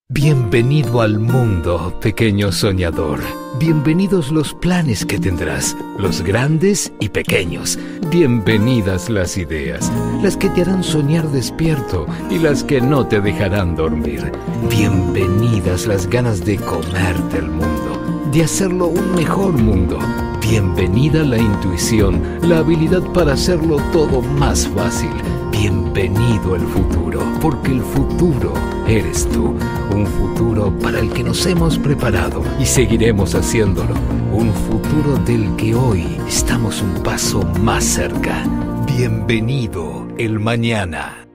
Bienvenido al mundo, pequeño soñador. Bienvenidos los planes que tendrás, los grandes y pequeños. Bienvenidas las ideas, las que te harán soñar despierto y las que no te dejarán dormir. Bienvenidas las ganas de comerte el mundo, de hacerlo un mejor mundo. Bienvenida la intuición, la habilidad para hacerlo todo más fácil. Bienvenido el futuro, porque el futuro eres tú. Un futuro para el que nos hemos preparado y seguiremos haciéndolo. Un futuro del que hoy estamos un paso más cerca. Bienvenido el mañana.